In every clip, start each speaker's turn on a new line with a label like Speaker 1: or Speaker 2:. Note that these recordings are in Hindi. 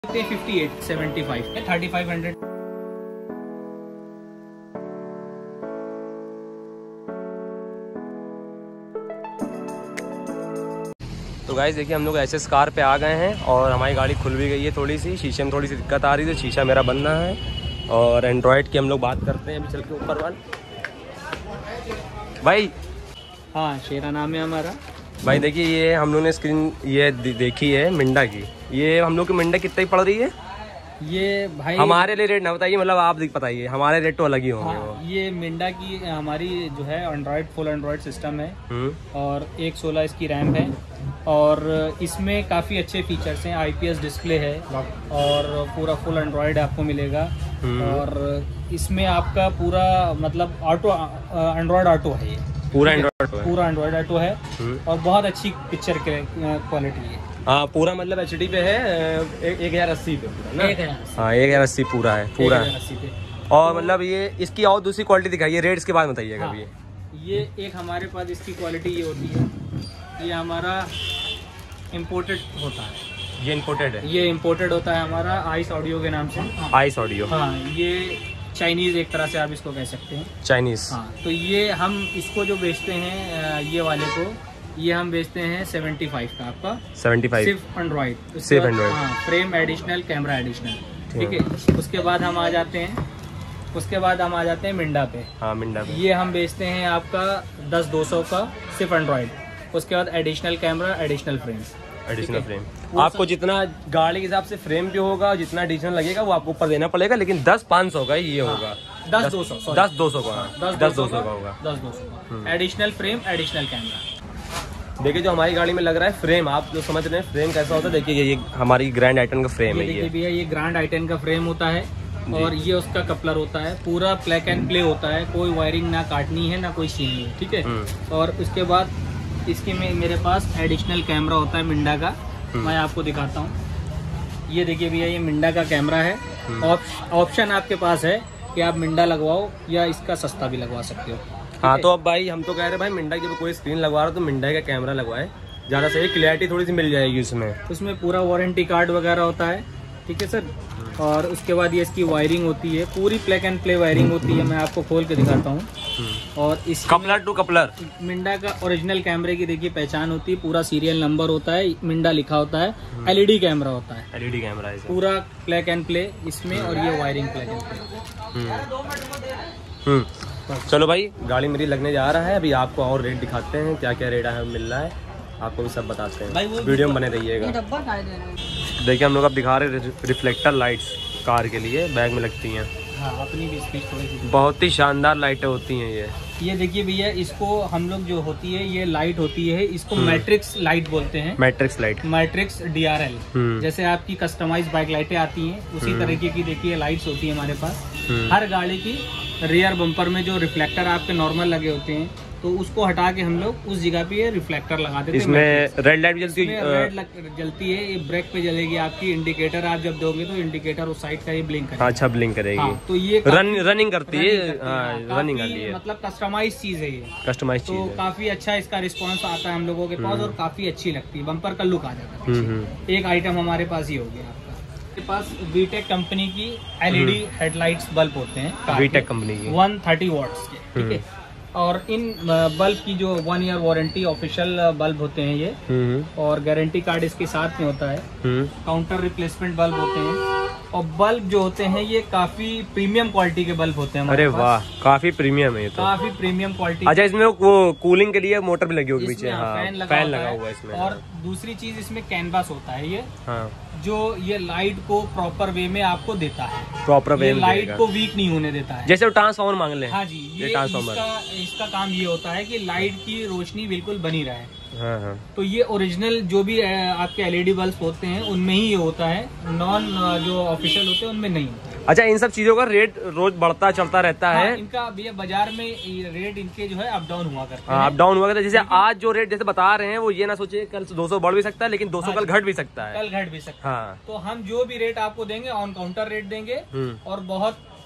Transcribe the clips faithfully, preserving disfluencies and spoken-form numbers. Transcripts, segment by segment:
Speaker 1: Fifty eight seventy five thirty five hundred.
Speaker 2: तो गाइस देखिए हम लोग एस एस कार पे आ गए हैं और हमारी गाड़ी खुल भी गई है। थोड़ी सी शीशे में थोड़ी सी दिक्कत आ रही थी, शीशा मेरा बनना है। और एंड्रॉयड की हम लोग बात करते हैं अभी चल के ऊपर वाल भाई।
Speaker 1: हाँ शेरा नाम है हमारा
Speaker 2: भाई देखिए ये हम लोग ने स्क्रीन ये देखी है मिंडा की। ये हम लोग की मिंडा कितना ही पड़ रही है
Speaker 1: ये भाई?
Speaker 2: हमारे लिए रेट ना बताइए, मतलब आप बताइए, हमारे रेट तो अलग ही होंगे।
Speaker 1: हाँ, ये मिंडा की हमारी जो है एंड्रॉयड फुल एंड्रॉयड सिस्टम है और एक सोलह इसकी रैम है और इसमें काफ़ी अच्छे फीचर्स हैं। आईपीएस डिस्प्ले है और पूरा फुल एंड्रॉयड आपको मिलेगा और इसमें आपका पूरा मतलब ऑटो एंड्रॉयड ऑटो है, ये
Speaker 2: पूरा एंड्रॉयड
Speaker 1: पूरा एंड्रॉयड ऑटो है और बहुत अच्छी पिक्चर क्वालिटी है।
Speaker 2: हाँ पूरा मतलब एच डी पे है, एक हजार अस्सी पे पूरा ना? हाँ एक हजार अस्सी पूरा है पूरा है। और मतलब ये इसकी और दूसरी क्वालिटी दिखाइए, रेट्स के बाद बताइएगा।
Speaker 1: हाँ, ये एक हमारे पास इसकी क्वालिटी ये होती है, ये हमारा इम्पोर्टेड होता है।
Speaker 2: ये इम्पोर्टेड है? ये
Speaker 1: इम्पोर्टेड होता है हमारा आइस ऑडियो के नाम से।
Speaker 2: Ice audio? हाँ
Speaker 1: ये चाइनीज एक तरह से आप इसको कह सकते हैं, चाइनीज। हाँ तो ये हम इसको जो बेचते हैं ये वाले को, ये हम बेचते हैं सेवेंटी फाइव का आपका सेवेंटी फाइव सिर्फ एंड्रॉइड सिर्फ एंड्रॉइड। हाँ फ्रेम एडिशनल, कैमरा एडिशनल, ठीक है। उसके बाद हम आ जाते हैं उसके बाद हम आ जाते हैं मिंडा पे। हाँ मिंडा पे ये हम बेचते हैं आपका दस दो सौ का सिर्फ एंड्रॉइड। उसके बाद additional camera, additional frame,
Speaker 2: additional frame. आपको जितना गाड़ी के हिसाब से फ्रेम जो होगा, जितना एडिशनल लगेगा वो आपको ऊपर देना पड़ेगा, लेकिन दस पाँच सौ का ये होगा।
Speaker 1: दस दो सौ
Speaker 2: दस दो सौ का दस दो सौ का होगा,
Speaker 1: दस दो सौ का एडिशनल फ्रेम, एडिशनल कैमरा।
Speaker 2: देखिए जो हमारी गाड़ी में लग रहा है फ्रेम, आप जो समझ रहे हैं फ्रेम कैसा होता है, देखिए ये हमारी ग्रैंड आइटन का फ्रेम है।
Speaker 1: ये भैया ये ग्रैंड आइटन का फ्रेम होता है और ये उसका कपलर होता है, पूरा प्लग एंड प्ले होता है, कोई वायरिंग ना काटनी है ना कोई सीनी है, ठीक है। और उसके बाद इसके में मेरे पास एडिशनल कैमरा होता है मिंडा का, मैं आपको दिखाता हूँ। ये देखिए भैया ये मिंडा का कैमरा है। ऑप्शन आपके पास है कि आप मिंडा लगवाओ या इसका सस्ता भी लगवा सकते हो।
Speaker 2: हाँ तो अब भाई हम तो कह रहे हैं भाई मिंडा की कोई स्क्रीन लगवा रहा हो तो मिंडा का कैमरा लगवाए, ज़्यादा सही, क्लियरिटी थोड़ी सी मिल जाएगी उसमें।
Speaker 1: उसमें पूरा वारंटी कार्ड वगैरह होता है, ठीक है सर। और उसके बाद ये इसकी वायरिंग होती है, पूरी प्लग एंड प्ले वायरिंग होती है, मैं आपको खोल के दिखाता हूँ। और इस
Speaker 2: कपलर टू कपलर
Speaker 1: मिंडा का ओरिजिनल कैमरे की देखिए पहचान होती है, पूरा सीरियल नंबर होता है, मिंडा लिखा होता है, एलईडी कैमरा होता है,
Speaker 2: एलईडी कैमरा है
Speaker 1: पूरा प्लग एंड प्ले इसमें। और ये वायरिंग प्लग एंड प्ले।
Speaker 2: चलो भाई गाड़ी मेरी लगने जा रहा है, अभी आपको और रेट दिखाते हैं, क्या क्या रेट है मिल रहा है आपको भी सब बताते हैं, वीडियो में बने रहिएगा। देखिए हम लोग अब दिखा रहे हैं रिफ्लेक्टर लाइट्स कार के लिए, बैग में लगती हैं।
Speaker 1: हाँ अपनी भी स्पीड थोड़ी सी
Speaker 2: बहुत ही शानदार लाइटें होती हैं ये।
Speaker 1: ये देखिए भैया इसको हम लोग जो होती है ये लाइट होती है, इसको मैट्रिक्स लाइट बोलते हैं।
Speaker 2: Matrix light,
Speaker 1: matrix DRL. जैसे आपकी कस्टमाइज बाइक लाइटें आती हैं उसी तरीके की देखिए लाइट्स होती है हमारे पास। हर गाड़ी की रियर बम्पर में जो रिफ्लेक्टर आपके नॉर्मल लगे होते हैं तो उसको हटा के हम लोग उस जगह पे ये रिफ्लेक्टर लगा देते हैं।
Speaker 2: इसमें रेड लाइट जलती है,
Speaker 1: रेड जलती है, ये ब्रेक पे जलेगी आपकी। इंडिकेटर आप जब दोगे तो इंडिकेटर उस साइड का ये ब्लिंक करेगा।
Speaker 2: अच्छा ब्लिंक करेगी।
Speaker 1: हाँ, तो ये
Speaker 2: रन, रनिंग करती है,
Speaker 1: रनिंग करती है, मतलब कस्टमाइज चीज है ये,
Speaker 2: कस्टमाइज
Speaker 1: तो काफी अच्छा इसका रिस्पॉन्स आता है हम लोगों के पास और काफी अच्छी लगती है, बम्पर का लुक आ जाता है। एक आइटम हमारे पास ही हो गया आपका। के पास वीटेक कंपनी की एलईडी हेडलाइट्स बल्ब होते हैं,
Speaker 2: वीटेक कंपनी की
Speaker 1: वन थर्टी वॉट्स के, ठीक है। और इन बल्ब की जो one year warranty official bulb होते हैं ये, और गारंटी कार्ड इसके साथ में होता है। काउंटर रिप्लेसमेंट बल्ब होते हैं और बल्ब जो होते हैं ये काफी प्रीमियम क्वालिटी के बल्ब होते हैं।
Speaker 2: अरे वाह काफी प्रीमियम है ये तो,
Speaker 1: काफी प्रीमियम क्वालिटी।
Speaker 2: अच्छा इसमें वो कूलिंग के लिए मोटर भी लगी होगी पीछे?
Speaker 1: हाँ, फैन लगा,
Speaker 2: फैन लगा हुआ है इसमें।
Speaker 1: और दूसरी चीज इसमें कैनवास होता है ये,
Speaker 2: हाँ,
Speaker 1: जो ये लाइट को प्रॉपर वे में आपको देता है,
Speaker 2: प्रॉपर वे में
Speaker 1: लाइट को वीक नहीं होने देता है।
Speaker 2: जैसे ट्रांसफॉर्मर मांग ले।
Speaker 1: हाँ जी, ये, ये इसका, इसका काम ये होता है कि लाइट की रोशनी बिल्कुल बनी रहे।
Speaker 2: हाँ हाँ।
Speaker 1: तो ये ओरिजिनल जो भी आपके एलईडी बल्ब होते हैं उनमें ही ये होता है, नॉन जो ऑफिशियल होते हैं उनमें नहीं होता है।
Speaker 2: अच्छा इन सब चीजों का रेट रोज बढ़ता चलता रहता
Speaker 1: हाँ,
Speaker 2: है
Speaker 1: इनका भैया बाजार में रेट इनके जो है अप डाउन हुआ करते
Speaker 2: हैं। अप डाउन हुआ करता है, जैसे आज जो रेट जैसे बता रहे हैं वो ये ना सोचिए कल दो सौ बढ़ भी सकता है, लेकिन दो सौ कल घट भी सकता है,
Speaker 1: कल घट भी सकता है।
Speaker 2: हाँ।
Speaker 1: तो हम जो भी रेट आपको देंगे ऑन काउंटर रेट देंगे और बहुत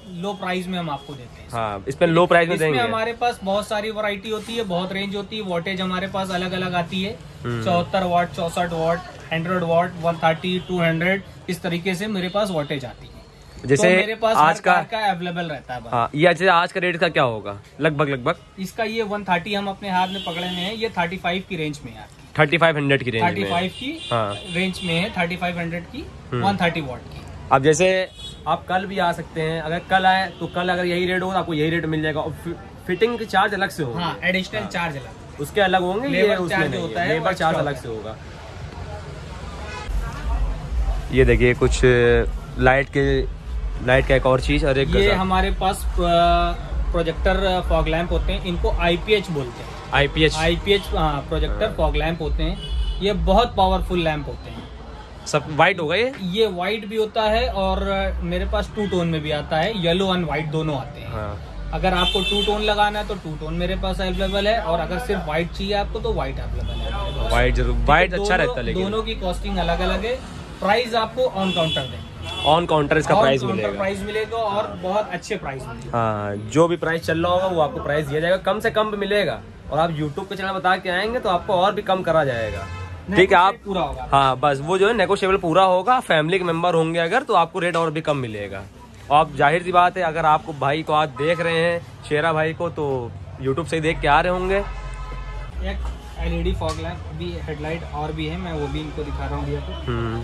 Speaker 1: लो प्राइस में हम आपको देते हैं।
Speaker 2: हाँ, इसमें लो प्राइस में देंगे।
Speaker 1: हमारे पास बहुत सारी वैरायटी होती है, बहुत रेंज होती है, वोल्टेज हमारे पास अलग अलग आती है, चौहत्तर वाट, चौसठ watt, hundred watt, one thirty, two hundred, इस तरीके से मेरे पास वोल्टेज आती है।
Speaker 2: जैसे
Speaker 1: तो मेरे पास
Speaker 2: आज का
Speaker 1: अवेलेबल रहता है।
Speaker 2: हाँ, ये जैसे आज का रेट का क्या होगा लगभग लगभग?
Speaker 1: इसका ये वन थर्टी हम अपने हाथ में पकड़े में है, ये थर्टी फाइव की रेंज में है,
Speaker 2: थर्टी फाइव हंड्रेड की रेंज में,
Speaker 1: थर्टी फाइव की हाँ। रेंज में है, थर्टी फाइव हंड्रेड की, वन थर्टी वाट की।
Speaker 2: अब जैसे आप कल भी आ सकते हैं, अगर कल आए तो कल अगर यही रेट होगा तो आपको यही रेट मिल जाएगा। और फिटिंग के चार्ज अलग से होगा।
Speaker 1: हाँ, एडिशनल हाँ। चार्ज अलग,
Speaker 2: उसके अलग होंगे, ये उसमें नहीं होता है, लेबर चार्ज अलग से होगा। ये देखिए कुछ लाइट के लाइट का एक और चीज, और एक
Speaker 1: ये हमारे पास प्रोजेक्टर फॉग लैंप होते हैं, इनको आईपीएच बोलते हैं।
Speaker 2: IPH
Speaker 1: IPH projector fog lamp होते हैं, ये बहुत पावरफुल लैंप होते हैं।
Speaker 2: सब वाइट होगा ये
Speaker 1: ये वाइट भी होता है और मेरे पास टू टोन में भी आता है, येलो एंड व्हाइट दोनों आते हैं। हाँ। अगर आपको टू टोन लगाना है तो टू टोन मेरे पास अवेलेबल है, और अगर सिर्फ व्हाइट चाहिए आपको तो व्हाइट अवेलेबल है।
Speaker 2: व्हाइट जरूर, व्हाइट अच्छा रहता है, लेकिन
Speaker 1: दोनों की कॉस्टिंग अलग अलग है। प्राइस आपको ऑन काउंटर देंगे,
Speaker 2: ऑन काउंटर इसका प्राइस मिलेगा,
Speaker 1: प्राइस मिलेगा और बहुत अच्छे प्राइस मिलेगा।
Speaker 2: हाँ, जो भी प्राइस चल रहा होगा वो आपको प्राइस दिया जाएगा, कम से कम भी मिलेगा। और आप यूट्यूब पे चैनल बता के आएंगे तो आपको और भी कम करा जाएगा। ठीक है, आप
Speaker 1: पूरा होगा।
Speaker 2: हाँ, बस वो जो है नेगोशिएबल पूरा होगा। फैमिली के मेंबर होंगे अगर तो आपको रेट और भी कम मिलेगा। और आप जाहिर सी बात है, अगर आपको भाई को आज देख रहे हैं, शेरा भाई को, तो यूट्यूब से देख के आ रहे होंगे।
Speaker 1: एक एलईडी फॉग लैंप भी, हेडलाइट और भी है, मैं वो भी इनको दिखा रहा हूँ आपको।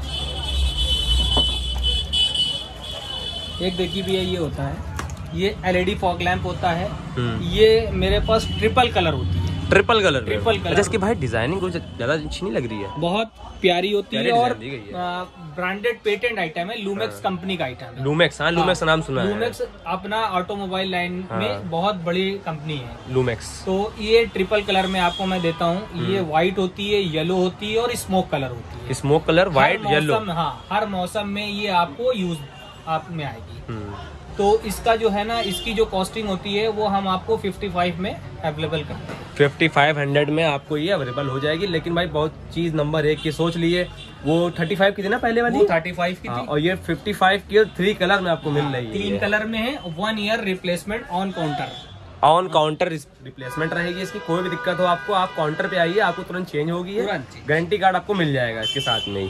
Speaker 1: एक देखिए भी है, ये होता है, ये एलईडी फॉग लैंप होता है। ये मेरे पास ट्रिपल कलर होती है,
Speaker 2: ट्रिपल कलर
Speaker 1: ट्रिपल कलर।
Speaker 2: इसकी भाई डिजाइनिंग कुछ ज्यादा अच्छी नहीं लग रही है,
Speaker 1: बहुत प्यारी होती है और ब्रांडेड पेटेंट आइटम है, लूमेक्स कंपनी का आइटम है।
Speaker 2: लूमेक्स, हाँ, लूमेक्स नाम सुना है।
Speaker 1: लूमेक्स अपना ऑटोमोबाइल लाइन हाँ। में बहुत बड़ी कंपनी है
Speaker 2: लूमेक्स।
Speaker 1: तो ये ट्रिपल कलर में आपको मैं देता हूँ। ये व्हाइट होती है, येलो होती है और स्मोक कलर होती है।
Speaker 2: स्मोक कलर, व्हाइट, येलो,
Speaker 1: हाँ, हर मौसम में ये आपको यूज आप में आएगी। तो इसका जो है ना, इसकी जो कॉस्टिंग होती है वो हम आपको पचपन में अवेलेबल करते हैं।
Speaker 2: पचपन सौ में आपको ये अवेलेबल हो जाएगी। लेकिन भाई बहुत चीज नंबर एक की सोच लिए, वो पैंतीस की थी ना पहले वाली,
Speaker 1: वो पैंतीस की थी।
Speaker 2: और ये पचपन की थ्री कलर में आपको मिल रही है।
Speaker 1: तीन कलर में है, one year replacement on counter,
Speaker 2: on counter replacement रहेगी इसकी। कोई भी दिक्कत हो आपको, आप काउंटर पे आइए, आपको तुरंत चेंज होगी। गारंटी कार्ड आपको मिल जाएगा इसके साथ में ही।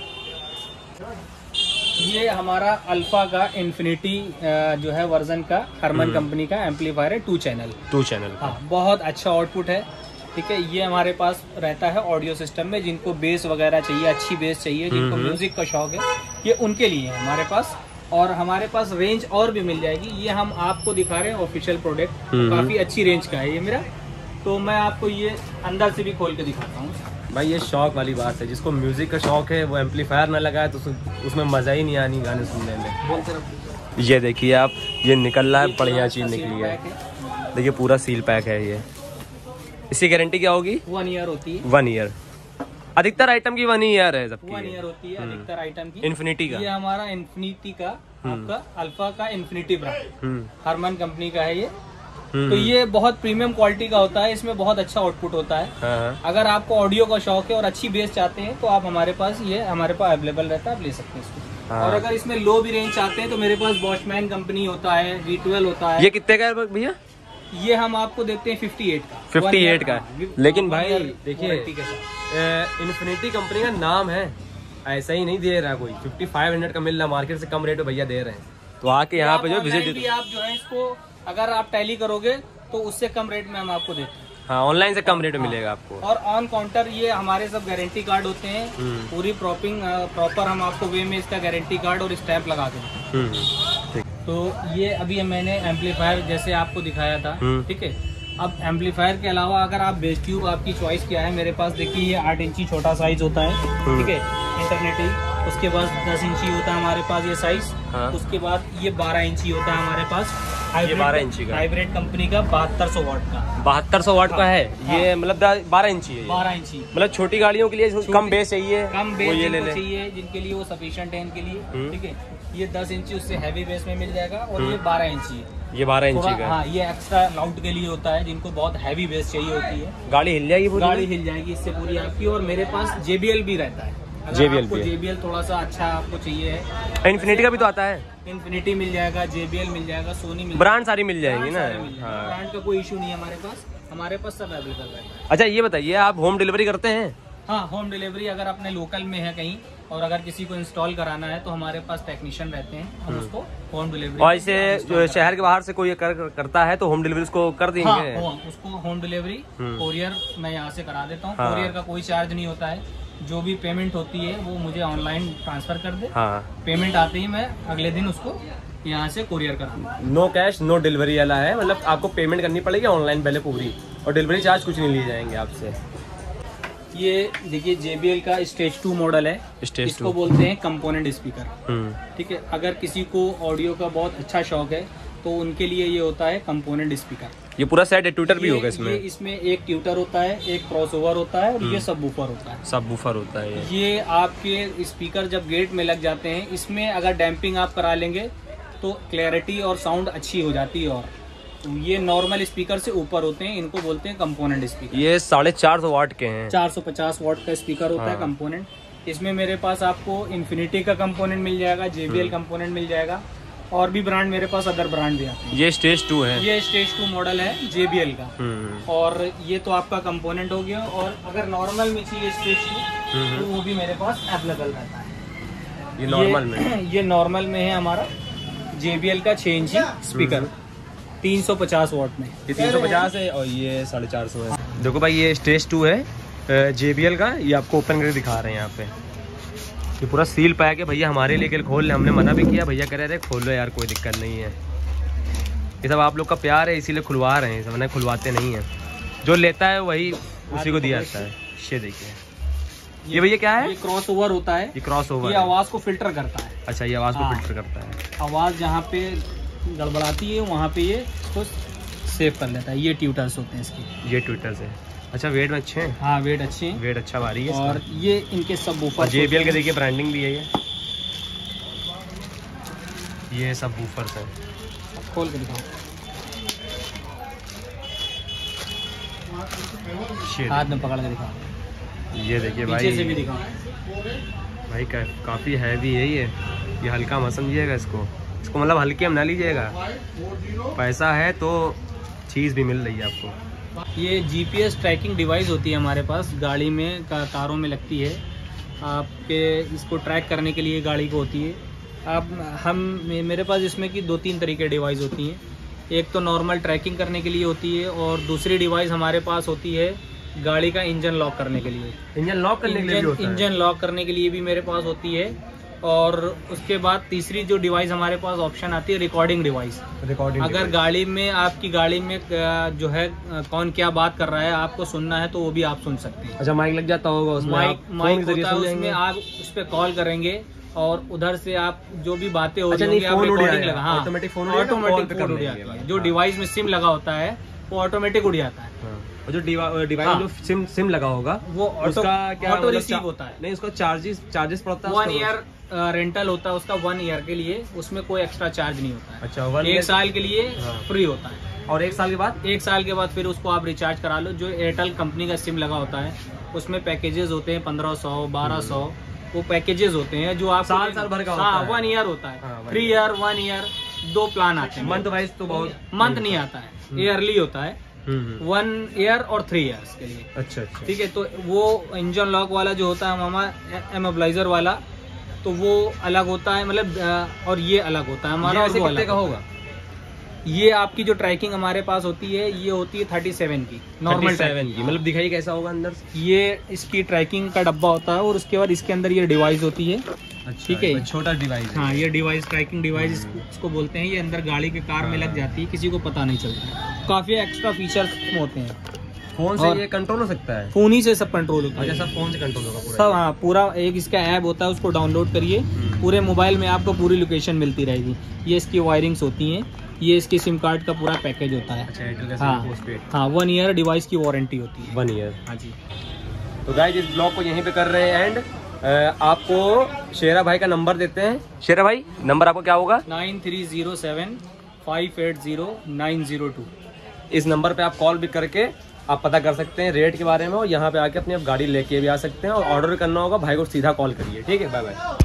Speaker 1: ये हमारा अल्फा का इन्फिनिटी जो है वर्जन का हरमन कंपनी का एम्पलीफायर है, टू चैनल
Speaker 2: टू चैनल
Speaker 1: हाँ, बहुत अच्छा आउटपुट है। ठीक है, ये हमारे पास रहता है ऑडियो सिस्टम में, जिनको बेस वगैरह चाहिए, अच्छी बेस चाहिए, जिनको म्यूजिक का शौक है, ये उनके लिए है हमारे पास। और हमारे पास रेंज और भी मिल जाएगी। ये हम आपको दिखा रहे हैं ऑफिशियल प्रोडक्ट, काफी अच्छी रेंज का है ये मेरा। तो मैं आपको ये अंदर से भी खोल के दिखाता हूँ।
Speaker 2: भाई ये शौक वाली बात है, जिसको म्यूजिक का शौक है वो एम्पलीफायर ना लगाए तो उसमें मजा ही नहीं आनी गाने सुनने में। ये देखिए आप, ये निकल रहा है, बढ़िया चीज निकली है। देखिए पूरा सील पैक है ये। इसकी गारंटी क्या होगी?
Speaker 1: वन ईयर होती है।
Speaker 2: वन ईयर अधिकतर आइटम की वन ईयर है सबकी।
Speaker 1: वन ईयर होती है अधिकतर आइटम की।
Speaker 2: इन्फिनिटी का,
Speaker 1: ये हमारा इन्फिनिटी का आपका अल्फा का इन्फिनिटी ब्रांड हरमन कंपनी का है ये। तो ये बहुत प्रीमियम क्वालिटी का होता है, इसमें बहुत अच्छा आउटपुट होता है। हाँ। अगर आपको ऑडियो का शौक है और अच्छी बेस चाहते हैं तो आप हमारे पास, ये हमारे पास अवेलेबल रहता है, आप ले सकते हैं इसको। हाँ। और अगर इसमें लो भी रेंज चाहते हैं तो मेरे पास बॉशमैन कंपनी होता है, वी ट्वेल्व होता है।
Speaker 2: ये कितने का है भैया?
Speaker 1: ये हम आपको देते हैं अट्ठावन का।
Speaker 2: अट्ठावन का, लेकिन भाई देखिए इन्फिनिटी कंपनी का नाम है, ऐसा ही नहीं दे रहा कोई। फिफ्टी फाइव हंड्रेड का मिल रहा, मार्केट से कम रेट में भैया दे रहे हैं। तो आके यहाँ पे जो विजिट,
Speaker 1: आप जो है इसको अगर आप टैली करोगे तो उससे कम रेट में हम आपको देते हैं।
Speaker 2: हाँ, ऑनलाइन से कम रेट में मिलेगा आपको।
Speaker 1: और ऑन काउंटर ये हमारे सब गारंटी कार्ड होते हैं, पूरी प्रॉपिंग प्रॉपर हम आपको वे में इसका गारंटी कार्ड और स्टैंप लगा देते हैं। तो ये अभी मैंने एम्पलीफायर जैसे आपको दिखाया था, ठीक है। अब एम्पलीफायर के अलावा अगर आप बेस ट्यूब, आपकी चॉइस क्या है, मेरे पास देखिए ये आठ इंची छोटा साइज होता है, ठीक है, इंटरनेटी। उसके बाद दस इंची होता है हमारे पास ये साइज। हाँ। उसके बाद ये बारह इंची होता है हमारे पास,
Speaker 2: ये बारह इंची का,
Speaker 1: हाइब्रिड कंपनी का, बहत्तर सौ वाट का।
Speaker 2: बहत्तर सौ वाट का है। हाँ। ये मतलब बारह इंची है,
Speaker 1: बारह इंची
Speaker 2: मतलब छोटी गाड़ियों के लिए कम बेस चाहिए,
Speaker 1: कम बेस ये ले ले चाहिए, जिनके लिए वो सफिशिएंट है इनके लिए, ठीक है। ये दस इंची उससे हैवी बेस में मिल जाएगा। और ये बारह इंची है,
Speaker 2: ये बारह इंची का।
Speaker 1: हाँ, ये एक्स्ट्रा लाउड के लिए होता है, जिनको बहुत हैवी बेस चाहिए होती है।
Speaker 2: गाड़ी हिल जाएगी पूरी,
Speaker 1: गाड़ी हिल जाएगी इससे पूरी आपकी। और मेरे पास जेबीएल भी रहता है,
Speaker 2: जेबीएल
Speaker 1: भी जेबीएल थोड़ा सा अच्छा आपको चाहिए है।
Speaker 2: इन्फिनिटी का भी तो आता है,
Speaker 1: इन्फिनिटी मिल जाएगा, जेबीएल मिल जाएगा, सोनी मिल,
Speaker 2: ब्रांड सारी मिल जाएंगी ना।
Speaker 1: हाँ। ब्रांड का कोई इशू नहीं है हमारे पास, हमारे पास सब अवेलेबल है।
Speaker 2: अच्छा ये बताइए, आप होम डिलीवरी करते हैं?
Speaker 1: हाँ, होम डिलीवरी अगर अपने लोकल में है कहीं और अगर किसी को इंस्टॉल कराना है तो हमारे पास टेक्नीशियन रहते हैं, हम उसको होम डिलीवरी।
Speaker 2: और इसे जो शहर के बाहर से कोई कर, करता है तो होम डिलीवरी उसको कर देंगे?
Speaker 1: हाँ, उसको होम डिलीवरी कोरियर मैं यहाँ से करा देता हूँ। कोरियर का कोई चार्ज नहीं होता है, जो भी पेमेंट होती है वो मुझे ऑनलाइन ट्रांसफर कर दे। हाँ। पेमेंट आते ही मैं अगले दिन उसको यहाँ से कोरियर करा।
Speaker 2: नो कैश नो डिलीवरी वाला है, मतलब आपको पेमेंट करनी पड़ेगी ऑनलाइन पहले पूरी, और डिलीवरी चार्ज कुछ नहीं लिए जाएंगे आपसे।
Speaker 1: ये देखिए जेबीएल का स्टेज टू मॉडल है, स्टेज इसको बोलते हैं कंपोनेंट स्पीकर। ठीक है, अगर किसी को ऑडियो का बहुत अच्छा शौक है तो उनके लिए ये होता है कंपोनेंट स्पीकर।
Speaker 2: ये पूरा सेट ट्यूटर भी होगा इसमें?
Speaker 1: ये इसमें एक ट्यूटर होता है, एक क्रॉसओवर होता है और ये सब वूफर होता है।
Speaker 2: सब वूफर होता है ये।
Speaker 1: ये आपके स्पीकर जब गेट में लग जाते हैं, इसमें अगर डैम्पिंग आप करा लेंगे तो क्लैरिटी और साउंड अच्छी हो जाती है। और ये नॉर्मल स्पीकर से ऊपर होते हैं, इनको बोलते हैं कंपोनेंट स्पीकर।
Speaker 2: ये साढ़े चार सौ वाट के हैं,
Speaker 1: चार सौ पचास वाट का स्पीकर होता है कंपोनेंट। इसमें मेरे पास आपको इन्फिनिटी का कंपोनेंट मिल जाएगा, जेबीएल कंपोनेंट मिल जाएगा, और भी ब्रांड मेरे पास अदर ब्रांड भी आते हैं।
Speaker 2: ये स्टेज टू है,
Speaker 1: ये स्टेज टू मॉडल है जेबीएल का। और ये तो आपका कंपोनेंट हो गया। और अगर नॉर्मल में चाहिए स्टेज टू तो वो भी मेरे पास अवेलेबल रहता है।
Speaker 2: ये नॉर्मल में
Speaker 1: ये नॉर्मल में है हमारा जेबीएल का छह इंची स्पीकर, तीन सौ पचास वाट में।
Speaker 2: ये तीन सौ पचास है और ये साढ़े चार सौ है। देखो भाई ये स्टेज टू है जेबीएल का, ये आपको ओपन करके दिखा रहे हैं यहाँ पे। ये पूरा सील पैक है भैया, हमारे लिए खोल ले, हमने मना भी किया, भैया कह रहे थे खोल लो यार कोई दिक्कत नहीं है। ये सब आप लोग का प्यार है इसीलिए खुलवा रहे हैं, सब खुलवाते नहीं है, जो लेता है वही उसी को दिया जाता है। ये देखिए ये भैया क्या है?
Speaker 1: ये क्रॉस ओवर होता है।
Speaker 2: ये क्रॉस ओवर
Speaker 1: ये आवाज को फिल्टर करता है।
Speaker 2: अच्छा, ये आवाज को फिल्टर करता है।
Speaker 1: आवाज जहाँ पे गड़बड़ाती है वहाँ पे ये इसको सेव कर लेता है। ये ट्यूटर्स होते हैं इसके,
Speaker 2: ये ट्यूटर्स है। अच्छा, वेट में अच्छे हैं?
Speaker 1: हाँ, वेट अच्छे हैं,
Speaker 2: वेट अच्छा भारी है।
Speaker 1: और ये इनके सब वूफर
Speaker 2: जेबीएल के देखिए ब्रांडिंग भी है। ये ये सब वूफर्स हैं।
Speaker 1: खोल के दिखाओ, हाथ में पकड़ के दिखाओ।
Speaker 2: ये देखिए भाई,
Speaker 1: पीछे से भी दिखाओ
Speaker 2: भाई, का, काफी हैवी है ये। ये हल्का मत समझिएगा इसको, इसको मतलब हल्के में ना लीजिएगा, पैसा है तो चीज़ भी मिल रही है आपको।
Speaker 1: ये जीपीएस ट्रैकिंग डिवाइस होती है हमारे पास, गाड़ी में का, कारों में लगती है। आपके इसको ट्रैक करने के लिए गाड़ी को होती है। आप हम मेरे पास इसमें की दो तीन तरीके डिवाइस होती हैं। एक तो नॉर्मल ट्रैकिंग करने के लिए होती है, और दूसरी डिवाइस हमारे पास होती है गाड़ी का इंजन लॉक करने के लिए।
Speaker 2: इंजन लॉक करने के लिए भी होता है?
Speaker 1: इंजन लॉक करने के लिए भी मेरे पास होती है। और उसके बाद तीसरी जो डिवाइस हमारे पास ऑप्शन आती है रिकॉर्डिंग डिवाइस।
Speaker 2: रिकॉर्डिंग
Speaker 1: अगर गाड़ी में आपकी गाड़ी में जो है कौन क्या बात कर रहा है आपको सुनना है तो वो भी आप सुन सकते हैं।
Speaker 2: अच्छा, माइक लग जाता होगा उसमें?
Speaker 1: माइक माइक होता है उसमें, आप उस पर कॉल करेंगे और उधर से आप जो भी बातें हो रही होंगी आप रिकॉर्डिंग लगा। हाँ, ऑटोमेटिक फोन उड़ जाता है। जो डिवाइस में सिम लगा होता है वो ऑटोमेटिक उड़ जाता है।
Speaker 2: और जो डिवाइस हाँ। जो सिम सिम लगा होगा वो उसका क्या
Speaker 1: ऑटो रिसीव होता है?
Speaker 2: नहीं, उसका चार्जेस चार्जेस पड़ता है।
Speaker 1: वन ईयर रेंटल होता है उसका, वन ईयर के लिए, उसमें कोई एक्स्ट्रा चार्ज नहीं होता है।
Speaker 2: अच्छा, वन
Speaker 1: एक साल के लिए फ्री होता है।
Speaker 2: और एक साल के बाद
Speaker 1: एक साल के बाद फिर उसको आप रिचार्ज करा लो। जो एयरटेल कंपनी का सिम लगा होता है उसमें पैकेजेस होते हैं पंद्रह सौ बारह सौ, वो पैकेजेस होते हैं जो आप
Speaker 2: साल साल भर का
Speaker 1: हाँ वन ईयर होता है। थ्री ईयर वन ईयर दो प्लान आते हैं।
Speaker 2: मंथ वाइज तो बहुत
Speaker 1: मंथ नहीं आता है, ईयरली होता है, वन ईयर और थ्री ईयर्स के लिए।
Speaker 2: अच्छा अच्छा,
Speaker 1: ठीक है। तो वो इंजन लॉक वाला जो होता है हमारा इमोबिलाइजर वाला, तो वो अलग होता है, मतलब और ये अलग होता है हमारा। और वो अलग
Speaker 2: का होगा।
Speaker 1: ये आपकी जो ट्रैकिंग हमारे पास होती है ये होती है थर्टी सेवन की, नॉर्मल
Speaker 2: सेवन की। मतलब दिखाइए कैसा होगा अंदर से।
Speaker 1: ये इसकी ट्रैकिंग का डब्बा होता है और उसके बाद इसके अंदर ये डिवाइस होती है।
Speaker 2: अच्छा,
Speaker 1: ठीक है,
Speaker 2: छोटा डिवाइस।
Speaker 1: हाँ, ये डिवाइस ट्रैकिंग डिवाइस इसको बोलते हैं। ये अंदर गाड़ी के कार में लग जाती है, किसी को पता नहीं चलता। काफी एक्स्ट्रा फीचर्स होते हैं।
Speaker 2: फोन से ये कंट्रोल हो सकता है?
Speaker 1: फोन ही से सब कंट्रोल होता है।
Speaker 2: अच्छा, सब फोन से कंट्रोल होगा पूरा?
Speaker 1: सब, हाँ, पूरा। एक इसका ऐप होता है, उसको डाउनलोड करिए, पूरे मोबाइल में आपको पूरी लोकेशन मिलती रहेगी। ये इसकी वायरिंग्स होती हैं, ये इसकी सिम कार्ड का पूरा पैकेज होता है।
Speaker 2: अच्छा, एयरटेल का
Speaker 1: हाँ,
Speaker 2: पोस्टपेड।
Speaker 1: हाँ, वन ईयर डिवाइस की वारंटी होती है।
Speaker 2: वन ईयर,
Speaker 1: हाँ जी।
Speaker 2: तो गाइस इस ब्लॉग को यहीं पे कर रहे हैं एंड आपको शेरा भाई का नंबर देते हैं। शेरा भाई, नंबर आपको क्या होगा?
Speaker 1: Nine three zero seven five eight zero nine zero two.
Speaker 2: इस नंबर पे आप कॉल भी करके आप पता कर सकते हैं रेट के बारे में, और यहाँ पे आके अपनी आप गाड़ी लेके भी आ सकते हैं, और ऑर्डर करना होगा भाई को सीधा कॉल करिए। ठीक है, बाय बाय।